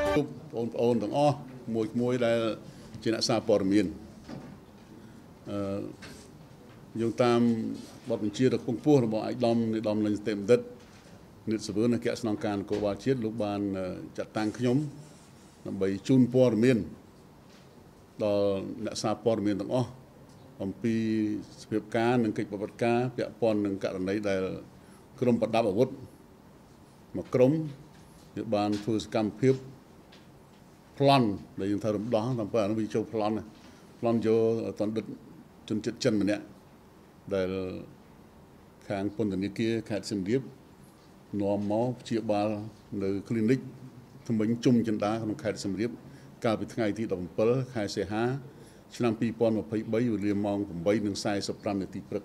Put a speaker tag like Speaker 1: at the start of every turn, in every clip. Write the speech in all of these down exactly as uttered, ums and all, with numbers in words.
Speaker 1: ôn ônទាំងអស់មួយមួយដែលជាអ្នកសារព័ត៌មានអឺយោងតាមបទបញ្ជារបស់ពងពោះរបស់ឯកឧត្តមនាយឧត្តមលេងសទេមដិតនិតសវឿនអគ្គស្នងការនគរបាលជាតិលោកបានចាត់តាំងខ្ញុំដើម្បីជូនព័ត៌មានដល់អ្នកសារព័ត៌មានទាំងអស់អំពីសភាពការនិងកិច្ចប្រតិបត្តិការពាក់ព័ន្ធនឹងករណីដែលក្រុមប្រដាប់អាវុធមួយក្រុមវាបានធ្វើសកម្មភាពប្លន់ដែលយើងថារំដោះតាមពេលនេះវាចូលប្លន់ប្លន់យកតណ្ឌិតជនជាតិចិនម្នាក់ដែលខាងពន្ធនាគារខេត្តសៀមរាបនាំមកព្យាបាលនៅ clinic ថ្មិញជុំចិន្តាក្នុងខេត្តសៀមរាបកាលពីថ្ងៃទី17ខែសីហាឆ្នាំ2023វេលាម៉ោង 8:45 នាទីព្រឹក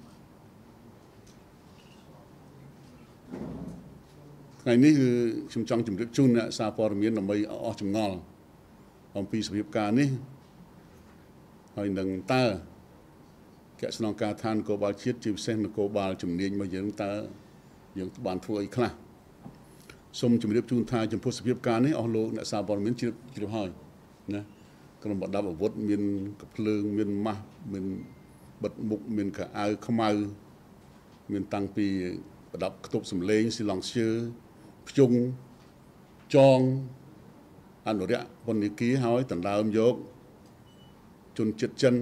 Speaker 1: ថ្ងៃនេះគឺខ្ញុំចង់ជម្រាបជូនអ្នកសារព័ត៌មានដើម្បីអស់ចម្ងល់អំពីសភាពការនេះហើយនឹងតើអគ្គស្នងការឋាននគរបាលជាតិជាពិសេសនគរបាលជំនាញរបស់យើងតើយើងបានធ្វើអីខ្លះសូមជម្រាបជូនថាចំពោះសភាពការនេះអស់លោកអ្នកសារព័ត៌មានជ្រាបជ្រាបហើយណាក្រុមប្រដាប់អាវុធមានកាភ្លើងមានម៉ាស់មានបិទមុខមានកៅអៅខ្មៅមានតាំងពីប្រដាប់ខ្ទប់សម្លេងស៊ីឡង់សៀភ្ជុងចងអនុរិយពន្ធនាគារហើយដណ្ដើមយកជនជាតិចិន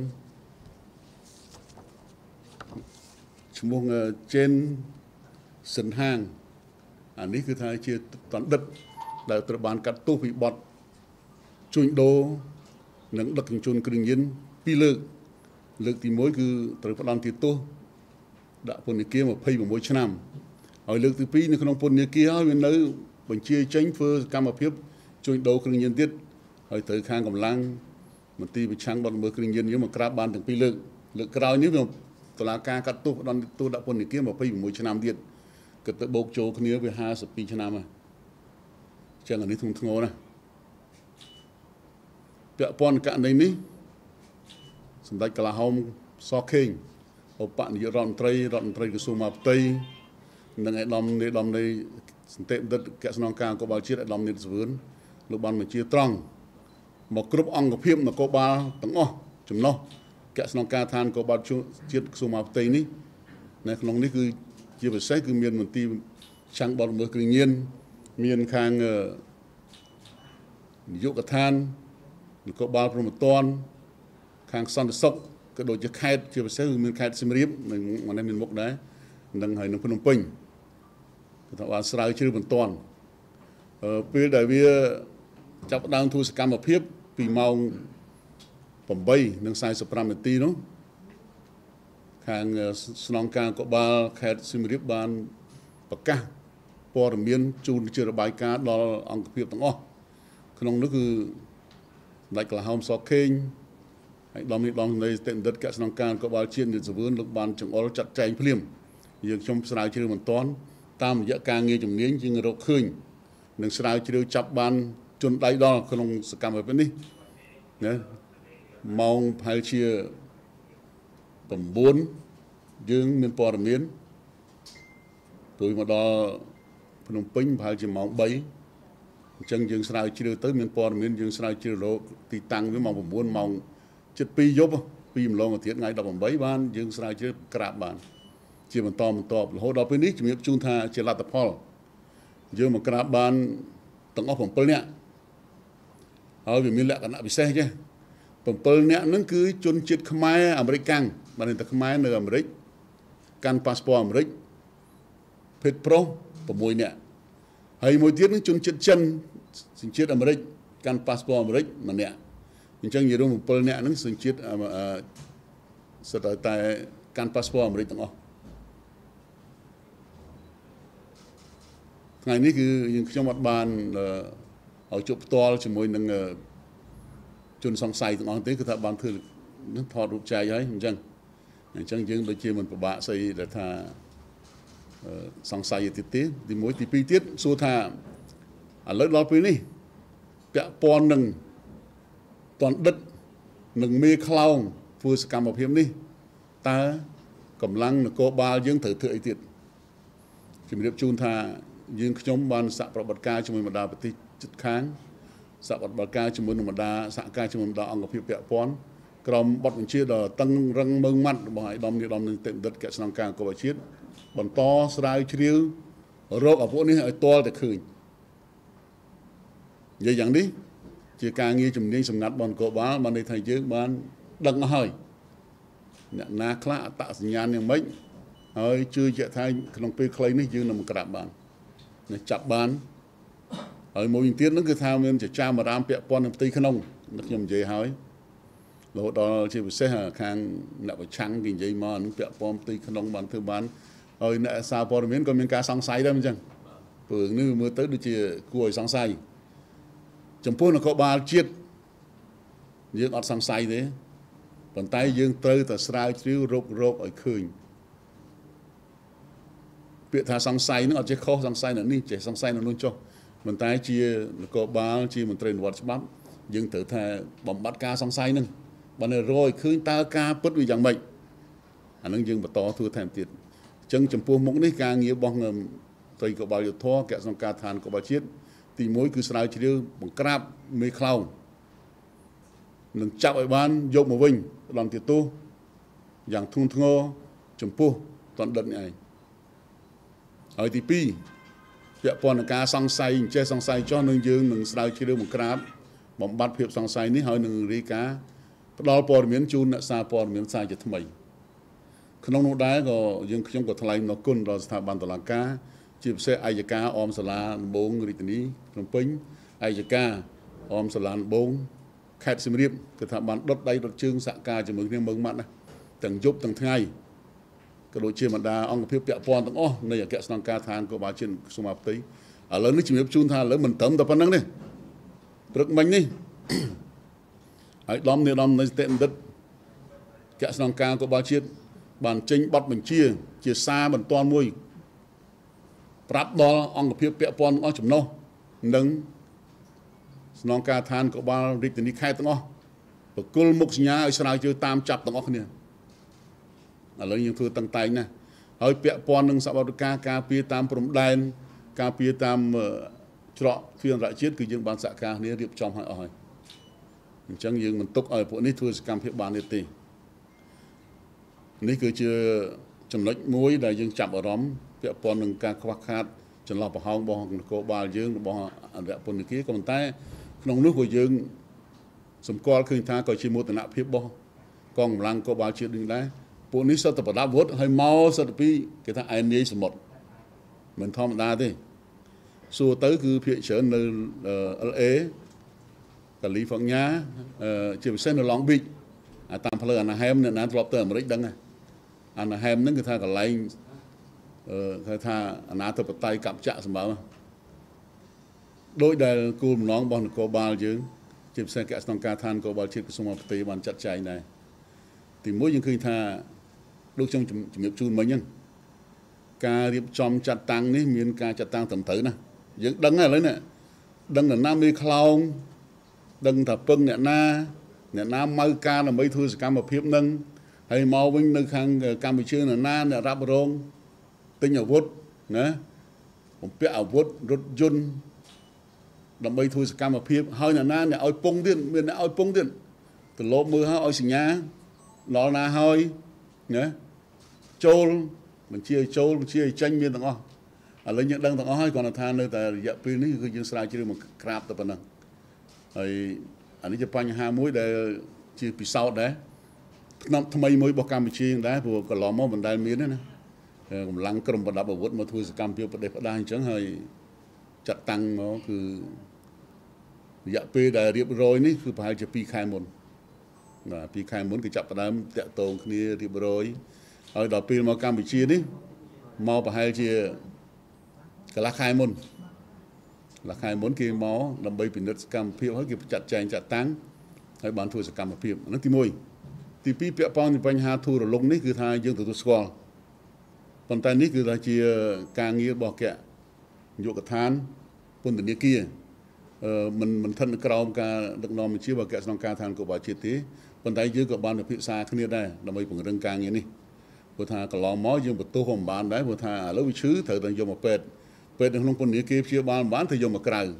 Speaker 1: ឈ្មោះជេនសិនហាងអានេះគឺថាជាតណ្ឌិតដែលត្រូវបានកាត់ទោសពីបទជួញដូរនិងដឹកជញ្ជូនគ្រឿងញៀនពីរលើកលើកទីមួយគឺត្រូវផ្ដន្ទាទោសដាក់ពន្ធនាគារ26ឆ្នាំហើយលើកទីពីរនៅក្នុងពន្ធនាគារហើយវានៅបញ្ជាចេញធ្វើសកម្មភាពជួញដូរគ្រឿងញៀនទៀតហើយត្រូវខាងកម្លាំងមន្ទីរប្រឆាំងបទល្មើសគ្រឿងញៀនយើងមកក្រាបបានទាំងពីរលើកលើកក្រោយនេះវាតុលាការកាត់ទោសផ្ដន្ទាទោសដាក់ពន្ធនាគារ26ឆ្នាំទៀតគិតទៅបូកចូលគ្នាវា52ឆ្នាំហើយអញ្ចឹងអានេះធ្ងន់ធ្ងរណាស់ពាក់ព័ន្ធករណីនេះសម្ដេចកលាហោមសខេងឧបនាយករដ្ឋមន្ត្រីរដ្ឋមន្ត្រីក្រសួងមហាផ្ទៃនិងឯកឧត្តមនាយឧត្តមនៃសន្តិបណ្ឌិតអគ្គស្នងការនគរបាលជាតិឯកឧត្តមនាយសវឿនលោកបានបញ្ជាត្រង់មកគ្រប់អង្គភាពនគរបាលទាំងអស់ចំណុះអគ្គស្នងការឋាននគរបាលជាតិក្រសួងមហាផ្ទៃនេះនៅក្នុងនេះគឺជាពិសេសគឺមានមន្ទីរឆាំងបទល្មើសគ្រឿងញៀនមានខាងនាយកដ្ឋាននគរបាលព្រំប្រទានខាងសន្តិសុខក៏ដូចជាខេត្តជាពិសេសគឺមានខេត្តសៀមរាបនិងមកនេះមានមុខដែរនឹងហើយនឹងភ្នំពេញគឺថាបានស្រាវជ្រាវបន្ទាន់អឺពេលដែលវាចាប់ផ្ដើមធ្វើសកម្មភាពពីម៉ោង8:45នាទីនោះខាងស្នងការនគរបាលខេត្តសៀមរាបបានប្រកាសព័ត៌មានជូនជារបាយការណ៍ដល់អង្គភាពទាំងអស់ក្នុងនោះគឺសម្ដេចកលាហោមសខេងហើយដំណីដំណីស្ទេនដិតអគ្គស្នងការនគរបាលជាតិនិតសវឿនលោកបានចង្អុលចាត់ចែងភ្លាមយើងខ្ញុំស្រាវជ្រាវមិនទាន់តាមរយៈការងារជំនាញជាងរកឃើញនិងស្រាវជ្រាវចាប់បានជនដៃដល់ក្នុងសកម្មភាពនេះណាម៉ោងប្រហែលជា9យើងមានព័ត៌មានទៅមកដល់ភ្នំពេញប្រហែលជាម៉ោង3អញ្ចឹងយើងស្រាវជ្រាវទៅមានព័ត៌មានយើងស្រាវជ្រាវរកទីតាំងវាម៉ោង9ម៉ោងជិត2យប់ពីម្លងអាទិត្យថ្ងៃ18បានយើងស្រាវជ្រាវក្រាបបានជាបន្តបន្តរហូតដល់ពេលនេះជំរាបជូនថាជាលទ្ធផលយើងមកក្រាបបានទាំងអស់7នាក់ហើយវាមានលក្ខណៈពិសេសចេះ7នាក់ហ្នឹងគឺជនជាតិខ្មែរអាមេរិកកាំងបានតែខ្មែរនៅអាមេរិកកាន់ប៉ាសពតអាមេរិកភេទប្រុស6នាក់ហើយមួយទៀតនឹងជនជាតិចិនសញ្ជាតិអាមេរិកកាន់ប៉ាសពតអាមេរិកម្នាក់អញ្ចឹងនិយាយរួម7នាក់ហ្នឹងសញ្ជាតិសិតតែកាន់ប៉ាសពតអាមេរិកទាំងអស់ថ្ងៃនេះគឺយើងខ្ញុំអត់បានឲ្យជួបផ្ទាល់ជាមួយនឹងជនសង្ស័យទាំងអស់ទេគឺថាបានធ្វើនឹងថតរូបចែកហើយអញ្ចឹងអញ្ចឹងយើងដូចជាមិនពិបាកស្អីដែលថាសង្ស័យទៀតទេទី1ទី2ទៀតសួរថាឥឡូវដល់ពេលនេះពាក់ព័ន្ធនឹងតណ្ឌិតនិងមេខ្លោងធ្វើសកម្មភាពនេះតើកម្លាំងនគរបាលយើងត្រូវធ្វើអីទៀតជំរាបជូនថាយើងខ្ញុំបានសហប្រតិបត្តិការជាមួយបណ្ដាប្រទេសជិតខាង xã bát bát ca chấm môn mà đa xã ca chấm môn đa ông phiêu bẹ pon cầm bát mình chia đờ tăng răng mương mắt bỏ hai đom đi đom lên tiệm đất kẹt sang ca có bài chiết bẩn to sài chiêu rốt ở phố này to để khơi vậy chẳng đi chỉ càng nghe chấm đi chấm ngắt bọn cổ bá mà đây thầy chứ bạn đằng hơi na khla tạoสัญญาณอย่างmấy hơi chưa chạy thayក្នុងពេលខ្លីនេះយើងនឹងក្រាបបានចាប់បានហើយមួយវិញទៀតហ្នឹងគឺថាមានចចាមអារាមពាក់ព័ន្ធនឹងផ្ទៃក្នុងខ្ញុំនិយាយហើយរហូតដល់ជាពិសេសខាងអ្នកប្រឆាំងគេនិយាយមកនឹងពាក់ព័ន្ធផ្ទៃក្នុងបានធ្វើបានហើយអ្នកសារព័ត៌មានក៏មានការសង្ស័យដែរអញ្ចឹងព្រោះនេះមើលទៅដូចជាគួរឲ្យសង្ស័យចំពោះនគរបាលជាតិយើងអត់សង្ស័យទេប៉ុន្តែយើងត្រូវតែស្រាវជ្រាវរករកឲ្យឃើញពាក្យថាសង្ស័យនឹងអត់ចេះខុសសង្ស័យនៅនេះចេះសង្ស័យនៅនោះចុះប៉ុន្តែជានគរបាលជាមន្ត្រីអនុវត្តច្បាប់យើងត្រូវថាបំបត្តិការសង្ស័យនឹងបើនៅរកឲ្យឃើញតើការពិតវាយ៉ាងម៉េចអានឹងយើងបន្តធ្វើថែមទៀតអញ្ចឹងចំពោះមុខនេះការងាររបស់ត្រីកបោយុទ្ធកសង្ការឋានកបោជាតិទីមួយគឺស្រាវជ្រាវបង្ក្រាបមេខ្លោងនឹងចាប់ឲ្យបានយកមកវិញផ្ដំទោសយ៉ាងធ្ងន់ធ្ងរចំពោះតណ្ឌិតនេះឯងហើយទីពីរពាក់ព័ន្ធនឹងការសង្ស័យអញ្ចេះសង្ស័យចោះនឹងយើងនឹងស្រាវជ្រាវបង្ក្រាបបំបត្តិភាពសង្ស័យនេះហើយនឹងរាយការណ៍ផ្ដល់ព័ត៌មានជូនអ្នកសារព័ត៌មានសារជាថ្មីក្នុងនោះដែរក៏យើងខ្ញុំក៏ថ្លែងនៅគុណដល់ស្ថាប័នតុលាការជាពិសេសអัยការអមសាលាដំបងរាជធានីភ្នំពេញអัยការអមសាលាដំបងខេត្តសៀមរាបគឺថាបានដុតដៃដុតជើងសហការជាមួយគ្នាមើងម៉ាត់ណាទាំងយប់ទាំងថ្ងៃក៏ដូចជាបណ្ដាអង្គភាពពាក់ព័ន្ធទាំងអស់នៃអគ្គស្នងការឋានគរបាលជាតិក្រសួងមហាផ្ទៃឥឡូវនេះជំរាបជូនថាឥឡូវមិនត្រឹមតែប៉ុណ្្នឹងទេព្រឹកមិញនេះហើយដំនាយដំនៃស្ទេបណ្ឌិតអគ្គស្នងការគរបាលជាតិបានចេញប័ណ្ណបញ្ជាជាសារបន្ទាន់មួយប្រាប់ដល់អង្គភាពពាក់ព័ន្ធទាំងអស់ចំណុះនិងស្នងការឋានគរបាលរាជធានីខេត្តទាំងអស់បកគលមុខសញ្ញាឲ្យស្រាវជ្រាវតាមចាប់ទាំងអស់គ្នាឥឡូវយើងធ្វើតឹងតែងណាហើយពាក់ព័ន្ធនឹងសវត្ថិការការពារតាមព្រំដែនការពារតាមច្រកទ្វារអន្តរជាតិគឺយើងបានសហការគ្នារៀបចំឲ្យអស់ហើយអញ្ចឹងយើងមិនទុកឲ្យពួកនេះធ្វើសកម្មភាពបានទេនេះគឺជាចំណុចមួយដែលយើងចាប់អារម្មណ៍ពាក់ព័ន្ធនឹងការខ្វះខាតចន្លោះប្រហោងរបស់នគរបាលយើងរបស់អន្តរពន្ធនាគារក៏ប៉ុន្តែក្នុងនោះក៏យើងសម្គាល់ឃើញថាក៏ជាមោទនភាពរបស់កងកម្លាំងនគរបាលជាតិនេះដែរពួកនេះសិតតែប្រដាប់វុធហើយមកសិតពីគេថាឯនាយសមុទ្រមិនធម្មតាទេសួរទៅគឺភាគច្រើននៅ แอล เอ កាលីហ្វ័រញ៉ាជាពិសេសនៅ Long Beach តាមផ្លូវអាណាហែមអ្នកណាធ្លាប់ទៅអាមេរិកដឹងអាណាហែមហ្នឹងគឺថាកន្លែងគេថាអាណាធិបតេយ្យកັບចាក់សម្បើដោយដែលគោលបំណងរបស់នគរបាលយើងជាពិសេសអគ្គស្នងការឋាននគរបាលជាតិក្រសួងមហាផ្ទៃបានចាត់ចែងដែរទីមួយយើងឃើញថាដូចខ្ញុំជំរាបជូនមិញហ្នឹងការរៀបចំចាត់តាំងនេះមានការចាត់តាំងត្រឹមត្រូវណាយើងដឹងហើយឥឡូវនេះដឹងថាណាមេខ្លោងដឹងថាពឹងអ្នកណាអ្នកណាម៉ៅការដើម្បីធ្វើសកម្មភាពនឹងហើយមកវិញនៅខាងកម្ពុជាអ្នកណាអ្នករ៉ាប់រងទិញអាវុធណាបំពាក់អាវុធរថយន្តដើម្បីធ្វើសកម្មភាពហើយអ្នកណាអ្នកឲ្យពងទៀតមានអ្នកឲ្យពងទៀតទៅលបមើលហើយឲ្យសញ្ញាដល់ណាហើយណាចូលបញ្ជាឲ្យចូលបញ្ជាឲ្យចេញមានទាំងអស់ឥឡូវយើងដឹងទាំងអស់ហើយគ្រាន់តែថានៅតែរយៈពេលនេះគឺយើងស្រាវជ្រាវមកក្រាបតែប៉ុណ្ណឹងហើយអានេះជាបញ្ហាមួយដែលជាពិសោធន៍ដែរឆ្នាំថ្មីមួយរបស់កម្ពុជាដែរព្រោះកន្លងមកមិនដែលមានទេណាកម្លាំងក្រុមប្រដាប់អាវុធមកធ្វើសកម្មភាពប្រទេសផ្ដាស់អញ្ចឹងហើយចាត់តាំងមកគឺរយៈពេលដែលរៀបរយនេះគឺប្រហែលជាពីរខែមុនបាទពីរខែមុនគឺចាប់ផ្ដើមតាក់ទងគ្នារៀបរយហើយដល់ពេលមកកម្ពុជានេះមកប្រហែលជាកន្លះខែមុនកន្លះខែមុនគេមកដើម្បីពិនិត្យសកម្មភាពហើយគេចាត់ចែងចាត់តាំងហើយបានធ្វើសកម្មភាពហ្នឹងទីមួយទីពីរពាក់ព័ន្ធនឹងបញ្ហាធូររលុងនេះគឺថាយើងទទួលស្គាល់ប៉ុន្តែនេះគឺថាជាការងាររបស់អគ្គនាយកដ្ឋានពន្ធនាគារអឺមិនមិនស្ថិតនៅក្រោមការដឹកនាំបញ្ជារបស់អគ្គស្នងការឋានគរបាលជាតិទេប៉ុន្តែយើងក៏បានពិភាក្សាគ្នាដែរដើម្បីពង្រឹងការងារនេះព្រោះថាកន្លងមកយើងបន្ទោសក៏មិនបានដែរព្រោះថាឥឡូវវាឈឺត្រូវតែយកមកពេទ្យពេទ្យនៅក្នុងពន្ធនាគារព្យាបាលមិនបានត្រូវយកមកក្រៅ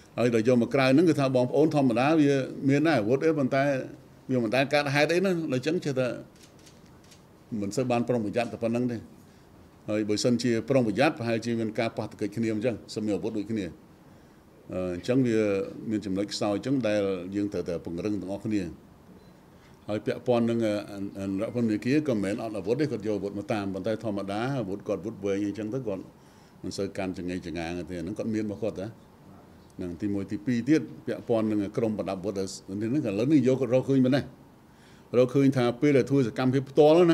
Speaker 1: ហើយដល់យកមកក្រៅហ្នឹងគឺថាបងប្អូនធម្មតាវាមានដែរអាវុធទេប៉ុន្តែវាមិនដែលកាត់ហេតុអីណាដល់អញ្ចឹងចេះតែមិនសូវបានប្រុងប្រយ័ត្នតែប៉ុណ្្នឹងទេហើយបើសិនជាប្រុងប្រយ័ត្នប្រហែលជាមានការប៉ះទង្គិចគ្នាអញ្ចឹងសមមានអាវុធដូចគ្នាអញ្ចឹងវាមានចំណុចខ្សោយអញ្ចឹងដែលយើងត្រូវតែពង្រឹងទាំងអស់គ្នាហើយពាក់ព័ន្ធនឹងរដ្ឋពន្ធនាគារក៏មិនមែនអត់អាវុធទេគាត់យកអាវុធមកតាមប៉ុន្តែធម្មតាអាវុធគាត់វុធវែងអញ្ចឹងទៅគាត់មិនសូវកាន់ចង្អេចចង្អាងទេហ្នឹងគាត់មានរបស់គាត់ណានឹងទីមួយទីពីរទៀតពាក់ព័ន្ធនឹងក្រមប្រដាប់អាវុធនេះឥឡូវនេះយកគាត់រកឃើញមែនទេរកឃើញថាពេលដែលធ្វើសកម្មភាពផ្ទាល់ណា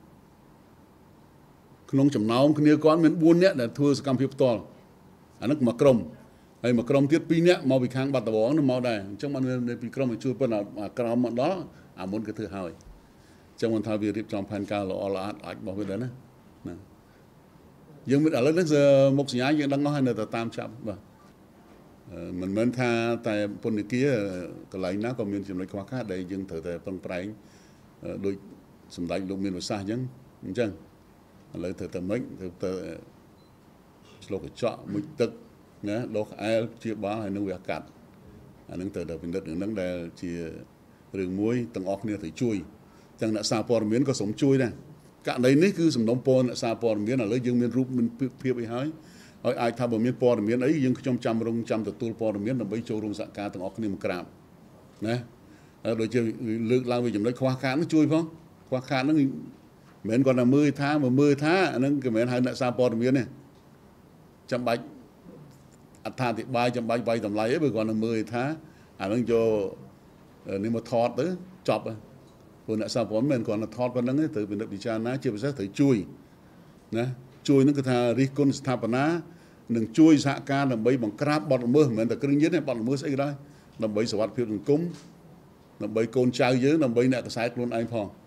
Speaker 1: ក្នុងចំណោមគ្នាគាត់មានបួននាក់ដែលធ្វើសកម្មភាពផ្ទាល់អានោះមកក្រុមហើយមកក្រុមទៀតពីរនាក់មកពីខាងបាត់ដំបងនោះមកដែរអញ្ចឹងបានពីក្រុមជួយប៉ុណ្ណាក្រុមមកដល់អាមុនក៏ធ្វើហើយអញ្ចឹងមិនថាវារៀបចំផែនការល្អល្អអាចរបស់វាដែរណាណាយើងមានឥឡូវនេះមុខសញ្ញាយើងដឹងអស់ហើយនៅតែតាមចាប់បាទមិនមែនថាតែពន្ធនាគារកន្លែងណាក៏មានចំណុចខ្វះខាតដែលយើងត្រូវតែប្រឹងប្រែងដោយសម្ដេចលោកមានវិសាសអញ្ចឹងអញ្ចឹងឥឡូវត្រូវតែមិនត្រូវតែឆ្លុះកញ្ចក់មុជទឹកណាដោះក្អែលជាបាលហើយនឹងវាកាត់អានឹងត្រូវតែពិនិត្យនឹងដែលជារឿងមួយទាំងអស់គ្នាត្រូវជួយទាំងអ្នកសារព័ត៌មានក៏សូមជួយដែរករណីនេះគឺសំណុំពរអ្នកសារព័ត៌មានឥឡូវយើងមានរូបមានភាពអីហើយហើយអាចថាបើមានព័ត៌មានអីយើងខ្ញុំចាំរងចាំទទួលព័ត៌មានដើម្បីចូលរួមសហការទាំងអស់គ្នាមកក្រាបណាហើយដូចជាលើកឡើងវាចំណុចខ្វះខាតនោះជួយផងខ្វះខាតហ្នឹងមិនមែនគាត់ថាមើលថាមកមើលថាអាហ្នឹងក៏មិនមែនហៅអ្នកសារព័ត៌មានទេចាំបាច់អត្ថាធិប្បាយចាំបាច់វាយតម្លៃអីបើគាត់នឹងមើលថាអាហ្នឹងយកនេះមកថតទៅចប់ហើយព្រោះអ្នកសារព័ត៌មានគាត់នឹងថតប៉ុណ្្នឹងទេត្រូវពិនិត្យពិចារណាជាពិសេសត្រូវជួយណាជួយនឹងគឺថារិះគន់ស្ថាបនានឹងជួយសហការដើម្បីបង្ក្រាបបទល្មើសមិនមែនតែគ្រឿងញៀនទេបទល្មើសស្អីក៏ដោយដើម្បីសុវត្ថិភាពសង្គមដើម្បីកូនចៅយើងដើម្បីអ្នកកសែតខ្លួនឯងផង